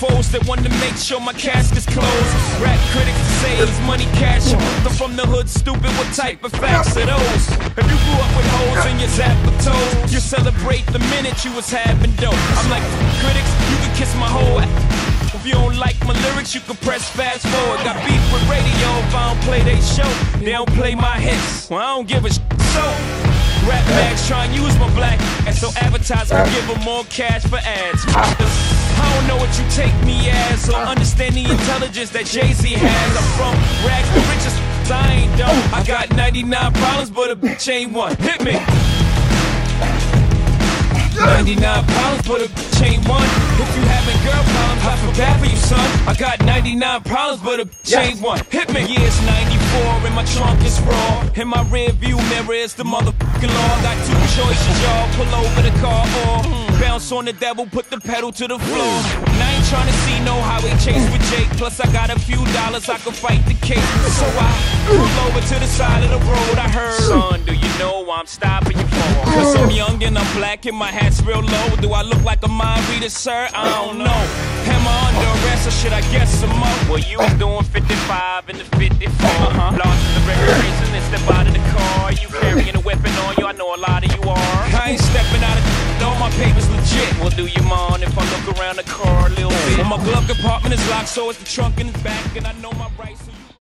foes that want to make sure my casket's closed. Rap critics say he's money cash. I'm from the hood, stupid, what type of facts are those? If you grew up with holes in your zap of toes, you celebrate the minute you was having dope. I'm like, critics, you can kiss my whole ass. If you don't like my lyrics, you can press fast forward. Got beef with radio if I don't play they show. They don't play my hits, well I don't give a so rap mags try and use my black and so advertisers can give them more cash for ads. I don't know what you take me as, or understand the intelligence that Jay-Z has. I'm from rags to riches, I ain't dumb. I got 99 problems, but a bitch ain't one. Hit me. 99 problems, but a bitch ain't one. If you having girl problems, I feel bad for you, son. I got 99 problems, but a bitch ain't one. Hit me. Yeah, it's 94 and my trunk is raw. In my rear view mirror is the motherfucking law. Got two choices, y'all. Pull over the car or bounce on the devil, put the pedal to the floor. And I ain't trying to see no highway chase with Jake. Plus I got a few dollars, I can fight the case. So I pull over to the side of the road. I heard, son, do you know why I'm stopping you for? Cause I'm young and I'm black and my hat's real low. Do I look like a mind reader, sir? I don't know. Am I under arrest or should I guess some more? Well, you was doing 55 in the 54. Lost in the registration and step out of the car. You carrying a weapon on you, I know a lot of you are. I ain't stepping out of all my papers legit. Well, do you mind if I look around the car a little bit? Well, my glove compartment is locked, so it's the trunk in the back, and I know my rights.